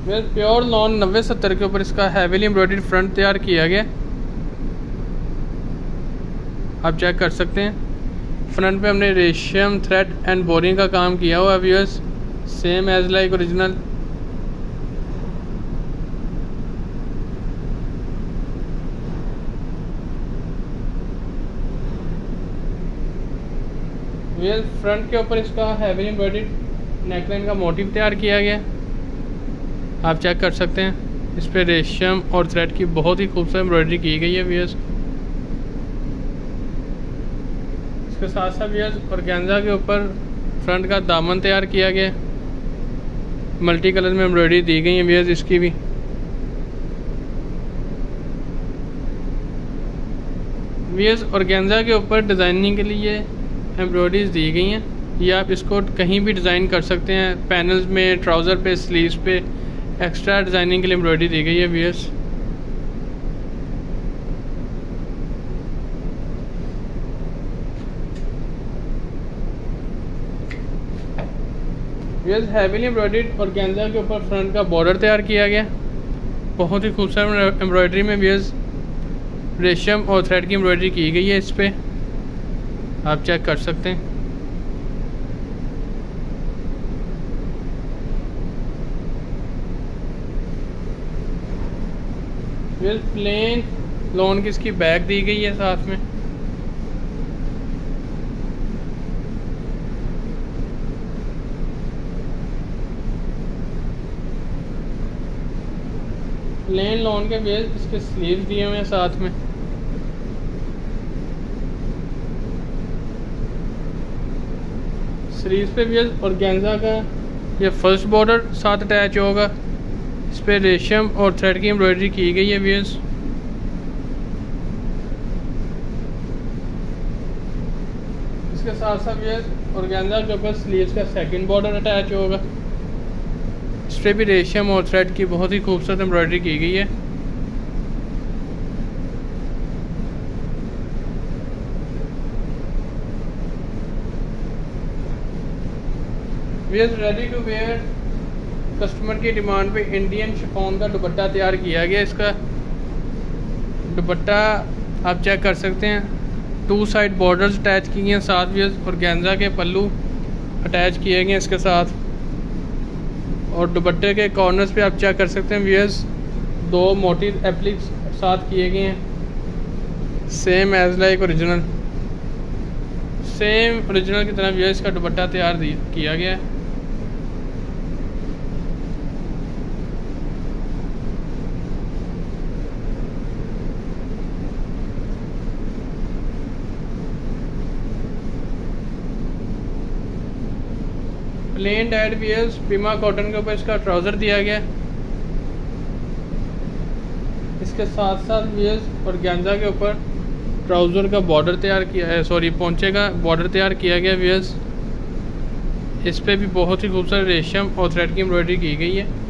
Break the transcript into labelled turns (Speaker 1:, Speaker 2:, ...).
Speaker 1: Pure lawn 90-70 के ऊपर इसका हैवीली एम्ब्रॉयडर्ड फ्रंट तैयार किया गया, आप चेक कर सकते हैं। फ्रंट पे हमने रेशम थ्रेड एंड बोरिंग का काम किया हुआ है viewers, same as like original. Front के ऊपर इसका हैवीली एम्ब्रॉयडर्ड नेकलाइन का मोटिव तैयार किया गया, आप चेक कर सकते हैं। इस पे रेशम और थ्रेड की बहुत ही खूबसूरत एम्ब्रॉयडरी की गई है व्यूअर्स। इसके साथ साथ व्यूअर्स ऑर्गेन्जा के ऊपर फ्रंट का दामन तैयार किया गया, मल्टी कलर में एम्ब्रॉयडरी दी गई है व्यूअर्स इसकी भी। व्यूअर्स ऑर्गेन्जा के ऊपर डिज़ाइनिंग के लिए एम्ब्रॉयडरीज दी गई हैं, ये आप इसको कहीं भी डिज़ाइन कर सकते हैं, पैनल्स में, ट्राउज़र पे, स्लीव्स पे एक्स्ट्रा डिज़ाइनिंग के लिए एम्ब्रॉयडरी दी गई है viewers. Viewers heavily embroidered organza के ऊपर फ्रंट का बॉर्डर तैयार किया गया, बहुत ही खूबसूरत एम्ब्रॉयडरी में व्यूअर्स रेशम और थ्रेड की एम्ब्रॉयडरी की गई है इस पे, आप चेक कर सकते हैं। प्लेन लॉन की इसकी बैग दी गई है साथ में। प्लेन लॉन के बेस इसके स्लीव्स दिए हुए हैं साथ में। स्लीव्स पे भी ऑर्गेन्जा का ये फर्स्ट बॉर्डर साथ अटैच होगा, इस पे रेशम और थ्रेड की एम्ब्रॉयडरी की गई है व्यूअर्स। इसके साथ साथ व्यूअर्स ऑर्गेन्जा के ऊपर स्लीव्स का सेकंड बॉर्डर अटैच होगा, इस पे भी रेशम और थ्रेड की बहुत ही खूबसूरत एम्ब्रॉयडरी की गई है। रेडी टू वेयर कस्टमर की डिमांड पे इंडियन शिफॉन का दुपट्टा तैयार किया गया। इसका दुपट्टा आप चेक कर सकते हैं, 2 साइड बॉर्डर्स अटैच की गई हैं, साथ भी ऑर्गेन्जा के पल्लू अटैच किए गए हैं इसके साथ। और दुपट्टे के कॉर्नर्स पे आप चेक कर सकते हैं व्यूअर्स 2 मोटिव एप्लिक्स साथ किए गए हैं, same as like original, same original की तरह व्यूअर्स का दुपट्टा तैयार किया गया है। Plain dyed wears pima cotton के ऊपर इसका ट्राउज़र दिया गया, इसके साथ साथ वियर्स ऑर्गेन्जा के ऊपर ट्राउज़र का बॉर्डर तैयार किया है, सॉरी पोंचे का बॉर्डर तैयार किया गया वियर्स। इस पे भी बहुत ही खूबसूरत रेशम और थ्रेड की एम्ब्रॉयडरी की गई है।